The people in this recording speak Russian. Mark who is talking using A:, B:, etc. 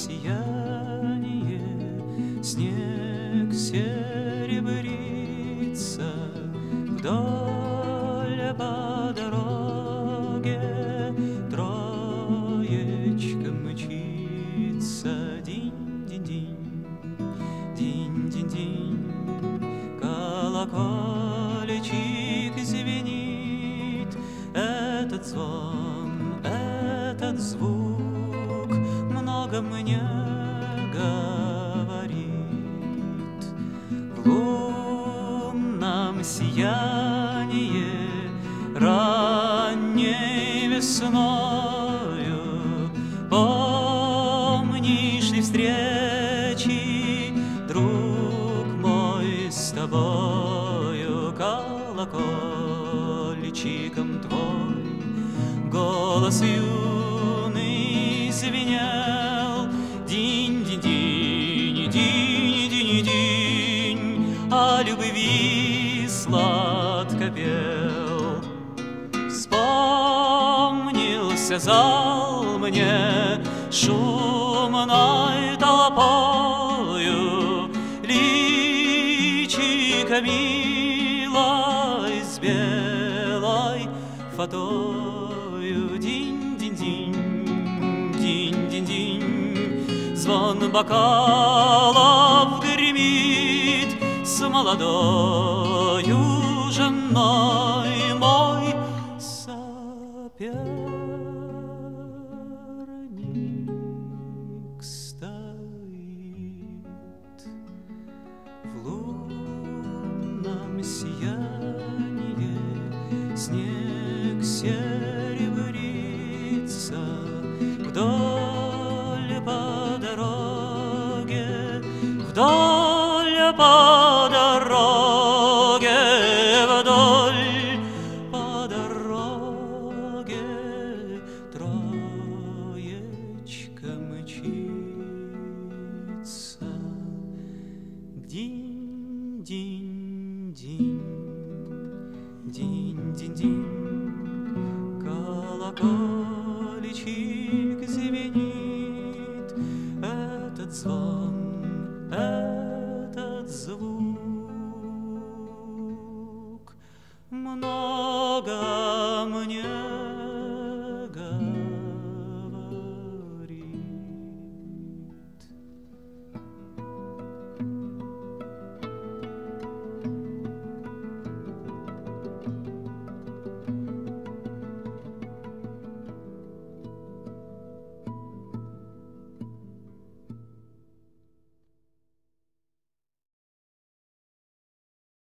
A: сияние, снег серебрится вдоль по дороге, троечка мчится. Динь-динь-динь, динь-динь-динь, колокольчик звенит. Этот звон, этот звук много мне говорит. В лунном сиянии ранней весною помнишь ли встречи, друг мой, с тобою? Колокольчиком твой голос юный звенел. Динь-динь-динь, динь-динь-динь, о любви сладко пел. Вспомнился зал мне шумной толпою, личико милой с белой фатою. Динь-динь-динь, динь-динь-динь, звон бокалов гремит с молодою женой. Мой соперник стоит в лунном сиянии, снег серебрится вдоль по дороге, вдоль по дороге, вдоль по дороге, троечка мчится. Динь-динь-динь, динь-динь-динь, колокольчик звенит. Этот звон